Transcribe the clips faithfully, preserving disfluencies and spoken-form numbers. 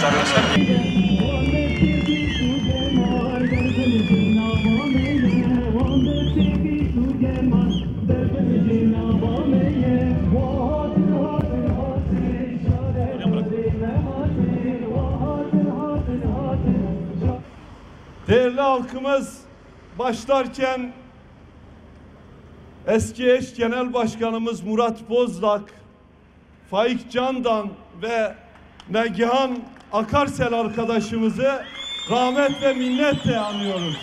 Evet arkadaşlar. Değerli halkımız, başlarken eski eş genel başkanımız Murat Bozlak, Faik Candan ve Nagihan Akarsel arkadaşımızı rahmet ve minnetle anıyoruz.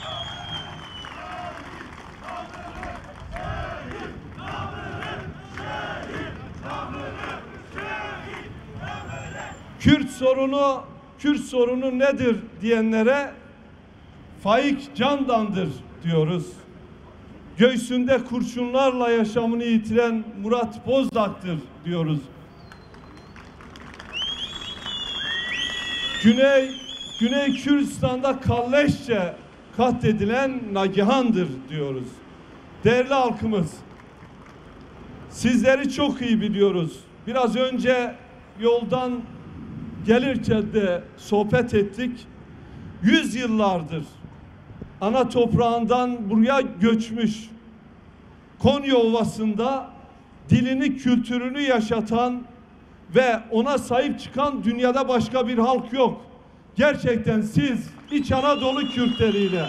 Kürt sorunu, Kürt sorunu nedir diyenlere Faik Candan'dır diyoruz. Göğsünde kurşunlarla yaşamını yitiren Murat Bozlak'tır diyoruz. Güney, Güney Kürdistan'da kalleşçe katledilen Nagihan'dır diyoruz. Değerli halkımız, sizleri çok iyi biliyoruz. Biraz önce yoldan gelirken de sohbet ettik. Yüz yıllardır ana toprağından buraya göçmüş, Konya Ovası'nda dilini, kültürünü yaşatan ve ona sahip çıkan dünyada başka bir halk yok. Gerçekten siz İç Anadolu Kürtleriyle,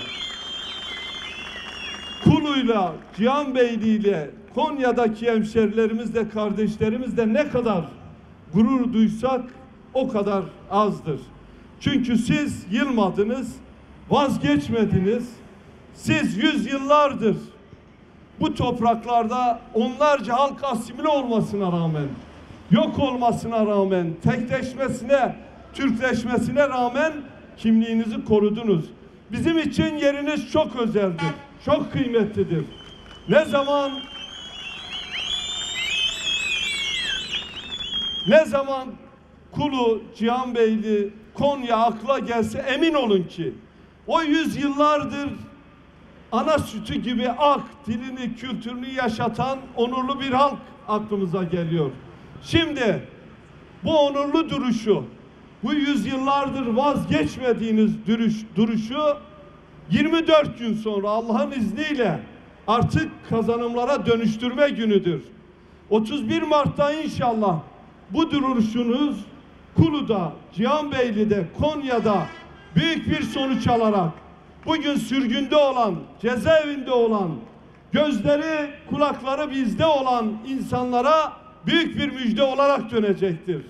Kulu'yla, Cihanbeyli'yle, Konya'daki hemşerilerimizle, kardeşlerimizle ne kadar gurur duysak o kadar azdır. Çünkü siz yılmadınız, vazgeçmediniz. Siz yüzyıllardır bu topraklarda onlarca halk asimile olmasına rağmen, yok olmasına rağmen, tekleşmesine, Türkleşmesine rağmen kimliğinizi korudunuz. Bizim için yeriniz çok özeldir, çok kıymetlidir. Ne zaman ne zaman Kulu, Cihanbeyli, Konya akla gelse emin olun ki o yüzyıllardır ana sütü gibi ak, dilini, kültürünü yaşatan onurlu bir halk aklımıza geliyor. Şimdi bu onurlu duruşu, bu yüzyıllardır vazgeçmediğiniz duruş, duruşu yirmi dört gün sonra Allah'ın izniyle artık kazanımlara dönüştürme günüdür. otuz bir Mart'ta inşallah bu duruşunuz Kulu'da, Cihanbeyli'de, Konya'da büyük bir sonuç alarak bugün sürgünde olan, cezaevinde olan, gözleri, kulakları bizde olan insanlara büyük bir müjde olarak dönecektir.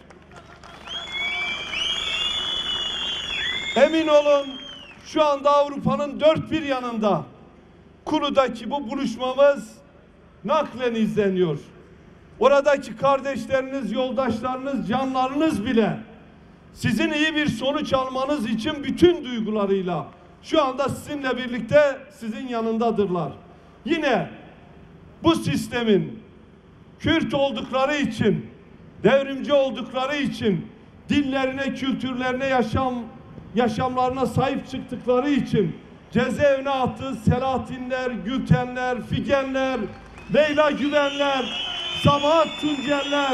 Emin olun şu anda Avrupa'nın dört bir yanında Kulu'daki bu buluşmamız naklen izleniyor. Oradaki kardeşleriniz, yoldaşlarınız, canlarınız bile sizin iyi bir sonuç almanız için bütün duygularıyla şu anda sizinle birlikte sizin yanındadırlar. Yine bu sistemin Kürt oldukları için, devrimci oldukları için, dillerine, kültürlerine, yaşam yaşamlarına sahip çıktıkları için cezaevine attığı Selahattinler, Gültenler, Figenler, Leyla Güvenler, Sabahat Tuncerler,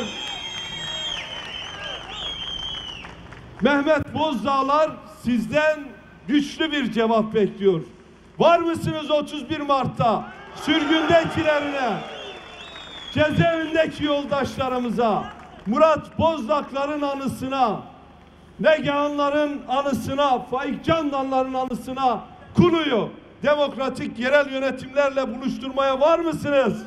Mehmet Bozdağlar sizden güçlü bir cevap bekliyor. Var mısınız otuz bir Mart'ta sürgündekilerine, cezaevindeki yoldaşlarımıza, Murat Bozdakların anısına, Nagihanların anısına, Faik Candanların anısına Kulu'yu demokratik yerel yönetimlerle buluşturmaya var mısınız?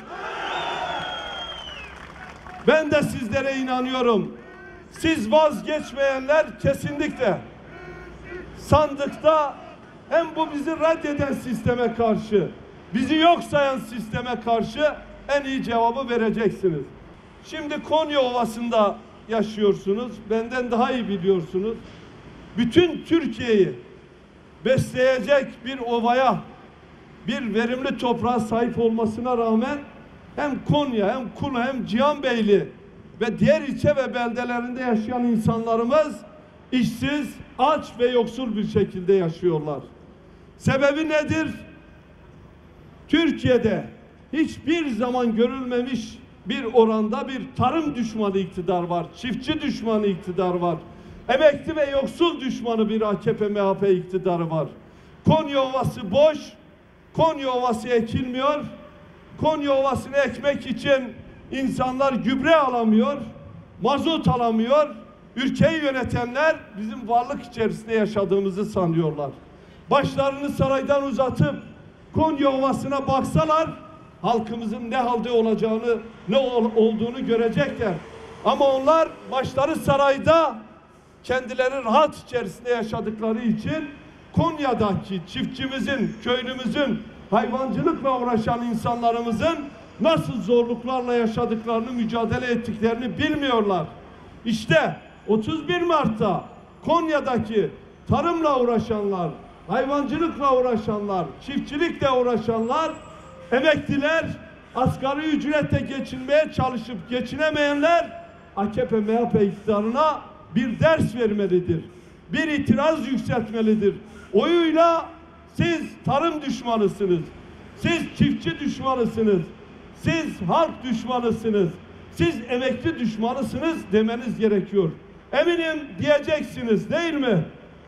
Ben de sizlere inanıyorum. Siz vazgeçmeyenler kesinlikle sandıkta hem bu bizi reddeden sisteme karşı, bizi yok sayan sisteme karşı en iyi cevabı vereceksiniz. Şimdi Konya Ovası'nda yaşıyorsunuz. Benden daha iyi biliyorsunuz. Bütün Türkiye'yi besleyecek bir ovaya, bir verimli toprağa sahip olmasına rağmen hem Konya, hem Kulu, hem Cihanbeyli ve diğer ilçe ve beldelerinde yaşayan insanlarımız işsiz, aç ve yoksul bir şekilde yaşıyorlar. Sebebi nedir? Türkiye'de hiçbir zaman görülmemiş bir oranda bir tarım düşmanı iktidar var, çiftçi düşmanı iktidar var, Emekli ve yoksul düşmanı bir A K P M H P iktidarı var. Konya Ovası boş, Konya Ovası ekilmiyor. Konya Ovası'nı ekmek için insanlar gübre alamıyor, mazot alamıyor. Ülkeyi yönetenler bizim varlık içerisinde yaşadığımızı sanıyorlar. Başlarını saraydan uzatıp Konya Ovası'na baksalar halkımızın ne halde olacağını, ne olduğunu görecekler. Ama onlar başları sarayda, kendileri rahat içerisinde yaşadıkları için Konya'daki çiftçimizin, köylümüzün, hayvancılıkla uğraşan insanlarımızın nasıl zorluklarla yaşadıklarını, mücadele ettiklerini bilmiyorlar. İşte otuz bir Mart'ta Konya'daki tarımla uğraşanlar, hayvancılıkla uğraşanlar, çiftçilikle uğraşanlar, emekliler, asgari ücretle geçinmeye çalışıp geçinemeyenler A K P M H P iktidarına bir ders vermelidir. Bir itiraz yükseltmelidir. Oyuyla siz tarım düşmanısınız. Siz çiftçi düşmanısınız. Siz halk düşmanısınız. Siz emekli düşmanısınız demeniz gerekiyor. Eminim diyeceksiniz değil mi?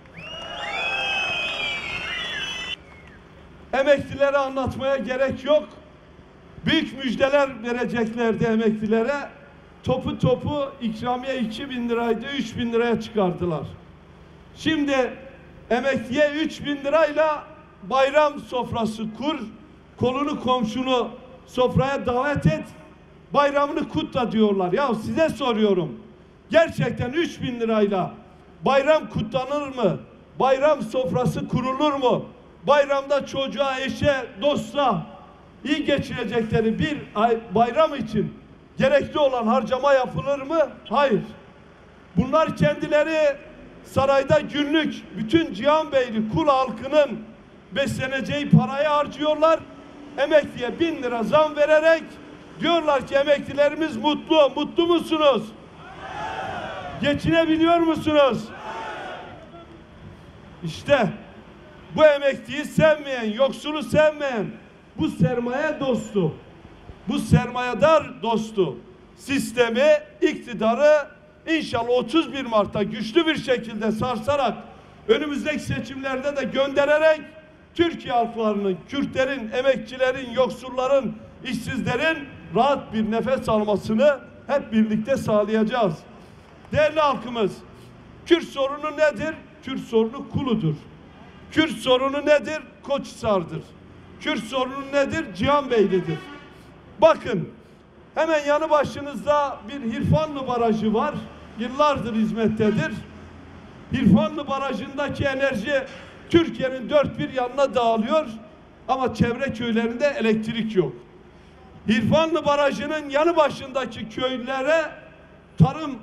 Emeklilere anlatmaya gerek yok. Büyük müjdeler vereceklerdi emeklilere. Topu topu ikramiye iki bin liraydı, üç bin liraya çıkardılar. Şimdi emekliye üç bin lirayla bayram sofrası kur, kolunu komşunu sofraya davet et, bayramını kutla diyorlar. Ya size soruyorum, gerçekten üç bin lirayla bayram kutlanır mı? Bayram sofrası kurulur mu? Bayramda çocuğa, eşe, dosta iyi geçirecekleri bir ay bayram için gerekli olan harcama yapılır mı? Hayır. Bunlar kendileri sarayda günlük bütün Cihanbeyli kul halkının besleneceği parayı harcıyorlar. Emekliye bin lira zam vererek diyorlar ki emeklilerimiz mutlu. Mutlu musunuz? Geçinebiliyor musunuz? İşte bu emekliyi sevmeyen, yoksulu sevmeyen, bu sermaye dostu, bu sermayedar dostu sistemi, iktidarı İnşallah otuz bir Mart'ta güçlü bir şekilde sarsarak, önümüzdeki seçimlerde de göndererek Türkiye halklarının, Kürtlerin, emekçilerin, yoksulların, işsizlerin rahat bir nefes almasını hep birlikte sağlayacağız. Değerli halkımız, Kürt sorunu nedir? Kürt sorunu Kulu'dur. Kürt sorunu nedir? Koçhisar'dır. Kürt sorunu nedir? Cihanbeyli'dir. Bakın, hemen yanı başınızda bir Hirfanlı Barajı var. Yıllardır hizmettedir. Hirfanlı Barajı'ndaki enerji Türkiye'nin dört bir yanına dağılıyor. Ama çevre köylerinde elektrik yok. Hirfanlı Barajı'nın yanı başındaki köylere tarım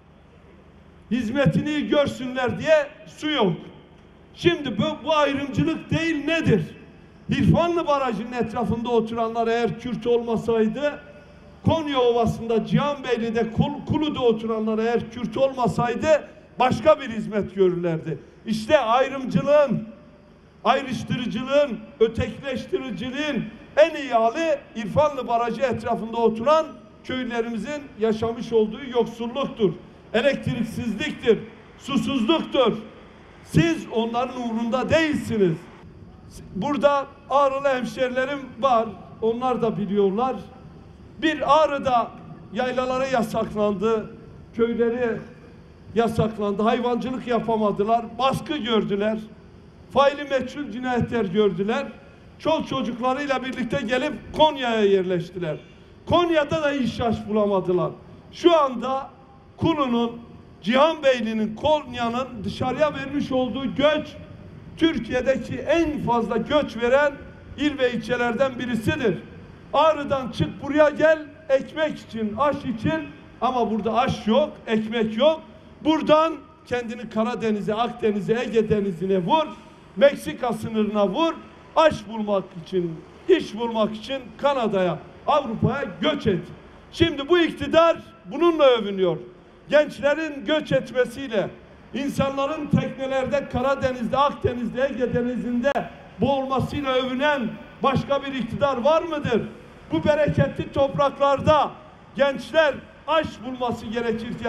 hizmetini görsünler diye su yok. Şimdi bu, bu ayrımcılık değil nedir? Hirfanlı Barajı'nın etrafında oturanlar eğer Kürt olmasaydı, Konya Ovası'nda, Cihanbeyli'de, Kulu'da oturanlar eğer Kürt olmasaydı başka bir hizmet görürlerdi. İşte ayrımcılığın, ayrıştırıcılığın, ötekileştiriciliğin en iyi hali İrfanlı Barajı etrafında oturan köylerimizin yaşamış olduğu yoksulluktur, elektriksizliktir, susuzluktur. Siz onların uğrunda değilsiniz. Burada Ağrılı hemşerilerim var, onlar da biliyorlar. Bir Ağrı'da yaylaları yasaklandı, köyleri yasaklandı, hayvancılık yapamadılar, baskı gördüler, faili meçhul cinayetler gördüler. Çol çocuklarıyla birlikte gelip Konya'ya yerleştiler. Konya'da da iş yaş bulamadılar. Şu anda Kulu'nun, Cihanbeyli'nin, Konya'nın dışarıya vermiş olduğu göç, Türkiye'deki en fazla göç veren il ve ilçelerden birisidir. Ağrı'dan çık buraya gel, ekmek için, aş için, ama burada aş yok, ekmek yok. Buradan kendini Karadeniz'e, Akdeniz'e, Ege Denizi'ne vur, Meksika sınırına vur, aş bulmak için, iş bulmak için Kanada'ya, Avrupa'ya göç et. Şimdi bu iktidar bununla övünüyor. Gençlerin göç etmesiyle, insanların teknelerde Karadeniz'de, Akdeniz'de, Ege Denizi'nde boğulmasıyla övünen başka bir iktidar var mıdır? Bu bereketli topraklarda gençler aş bulması gerekirken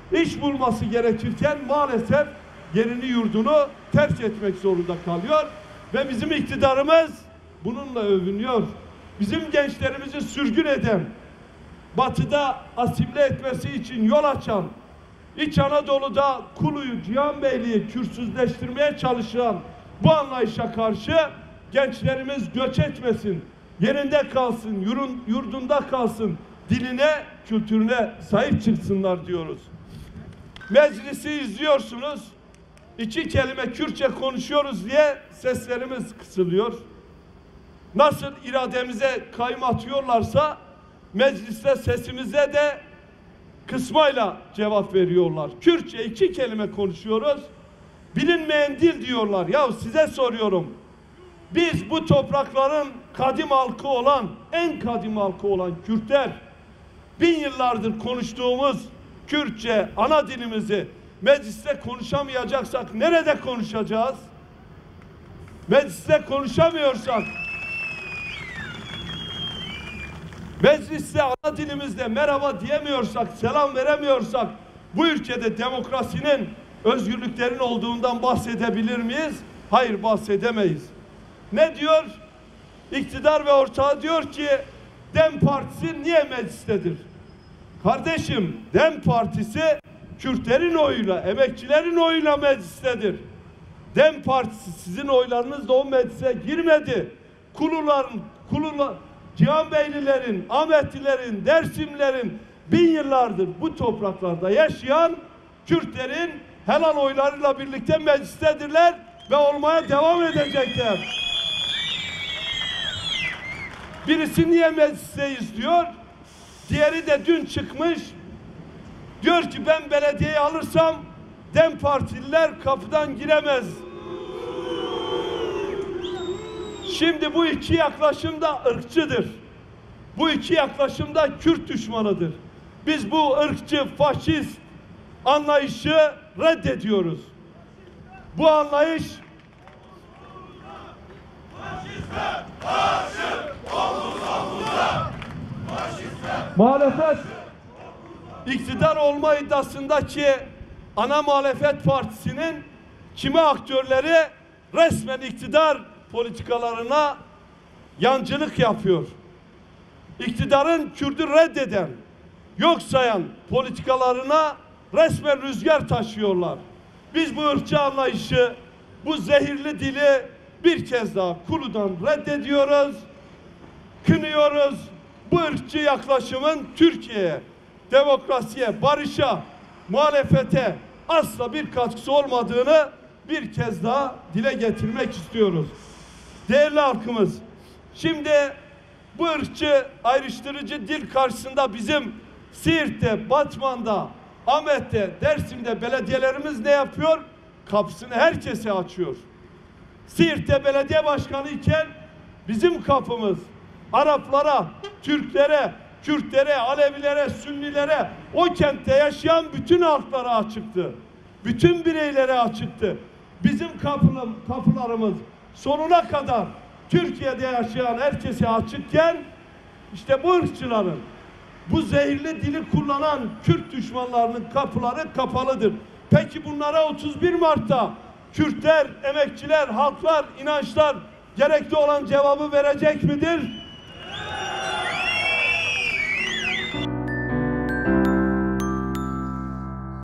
iş bulması gerekirken maalesef yerini yurdunu terk etmek zorunda kalıyor ve bizim iktidarımız bununla övünüyor. Bizim gençlerimizi sürgün eden, batıda asimile etmesi için yol açan, İç Anadolu'da Kulu'yu, Cihanbeyli'yi Kürtsüzleştirmeye çalışan bu anlayışa karşı gençlerimiz göç etmesin, yerinde kalsın, yurun, yurdunda kalsın, diline, kültürüne sahip çıksınlar diyoruz. Meclisi izliyorsunuz, iki kelime Kürtçe konuşuyoruz diye seslerimiz kısılıyor. Nasıl irademize kayım atıyorlarsa mecliste sesimize de kısmayla cevap veriyorlar. Kürtçe iki kelime konuşuyoruz, bilinmeyen dil diyorlar. Ya size soruyorum, biz bu toprakların kadim halkı olan, en kadim halkı olan Kürtler, bin yıllardır konuştuğumuz Kürtçe ana dilimizi mecliste konuşamayacaksak nerede konuşacağız? Mecliste konuşamıyorsak, mecliste ana dilimizde merhaba diyemiyorsak, selam veremiyorsak bu ülkede demokrasinin, özgürlüklerin olduğundan bahsedebilir miyiz? Hayır, bahsedemeyiz. Ne diyor? İktidar ve ortağı diyor ki DEM Partisi niye meclistedir? Kardeşim, DEM Partisi Kürtlerin oyuyla, emekçilerin oyuyla meclistedir. DEM Partisi sizin oylarınızla o meclise girmedi. Kuluların, kulular, Cihanbeylilerin, Ahmetlilerin, Dersimlerin bin yıllardır bu topraklarda yaşayan Kürtlerin helal oylarıyla birlikte meclistedirler ve olmaya devam edecekler. Birisi niye meclisteyiz diyor, diğeri de dün çıkmış, diyor ki ben belediyeyi alırsam DEM Partililer kapıdan giremez. Şimdi bu iki yaklaşım da ırkçıdır. Bu iki yaklaşım da Kürt düşmanıdır. Biz bu ırkçı, faşist anlayışı reddediyoruz. Bu anlayış muhalefet iktidar olma iddiasındaki ana muhalefet partisinin kimi aktörleri resmen iktidar politikalarına yancılık yapıyor. İktidarın Kürt'ü reddeden, yok sayan politikalarına resmen rüzgar taşıyorlar. Biz bu ırkçı anlayışı, bu zehirli dili bir kez daha Kulu'dan reddediyoruz, kınıyoruz. Bu ırkçı yaklaşımın Türkiye'ye, demokrasiye, barışa, muhalefete asla bir katkısı olmadığını bir kez daha dile getirmek istiyoruz. Değerli halkımız, şimdi bu ırkçı, ayrıştırıcı dil karşısında bizim Siirt'te, Batman'da, Ahmet'te, Dersim'de belediyelerimiz ne yapıyor? Kapısını herkese açıyor. Siirt'te belediye başkanı iken bizim kapımız Araplara, Türklere, Kürtlere, Alevilere, Sünnilere, o kentte yaşayan bütün halklara açıktı. Bütün bireylere açıktı. Bizim kapılım, kapılarımız sonuna kadar Türkiye'de yaşayan herkese açıkken işte bu ırkçıların, bu zehirli dili kullanan Kürt düşmanlarının kapıları kapalıdır. Peki bunlara otuz bir Mart'ta Kürtler, emekçiler, halklar, inançlar gerekli olan cevabı verecek midir?